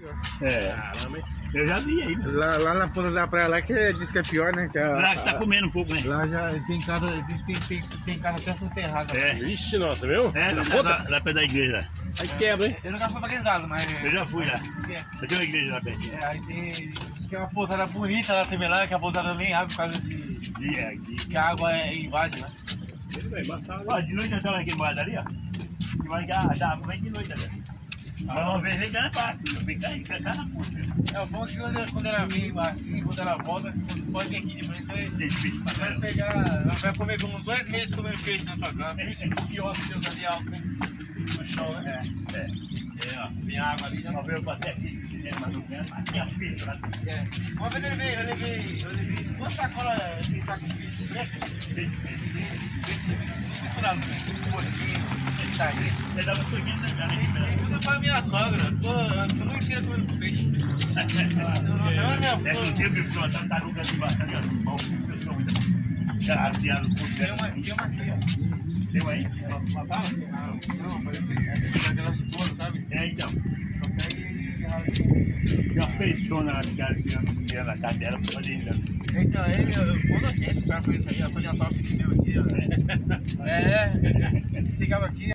É. Caramba, hein? Eu já vi aí. Lá na ponta da praia lá que diz que é pior, né? Que Lá que tá comendo um pouco, né? lá já tem casa, diz que tem casa até soterrada. É. Vixe, nossa, viu? É, Na lá ponta? perto da igreja. Aí quebra, hein? Eu nunca fui pra aquele lado, mas. Eu já fui lá. É, Eu tenho uma igreja lá perto. aí tem uma pousada bonita lá também, lá, que a pousada nem abre por causa de que a água invade, né? É embaçado. Ó, de noite eu tava aqui embaixo ali, ó. Que vai dar água, vem de noite ali. Mas uma vez vem cá na parte, vem cá na puxa. É o bom que quando ela vem assim, quando ela volta, você pode vir aqui de manhã, você vai pegar, vai comer uns 2 meses comendo peixe na sua casa. Pior que Deus ali alto, né? No chão, né? É, ó. Tem água ali, já uma vez eu passei aqui, mas não tem, mas tinha peixe lá. Uma vez eu levei 2 sacolas de saco de peixe preto, misturado, né? Bolinho, tarinha. Você dava sorriso, né, cara? Tudo pra minha sogra. Pô, a semana inteira comendo peixe. Não é minha É que o tempo que pronto, a taruga de baixo ali, ó, do pau, eu sou muito. Chateado com o Tem uma aqui, ó. Tem aí? Uma bala? Não, parece aquelas flores, sabe? É, então. Só pega e Tem uma peitona lá de cara que ela na casa dela pra fazer ainda. então, quando a gente, o cara fez isso aí, ela foi de uma tosse que deu aqui, ó. Chegava aqui.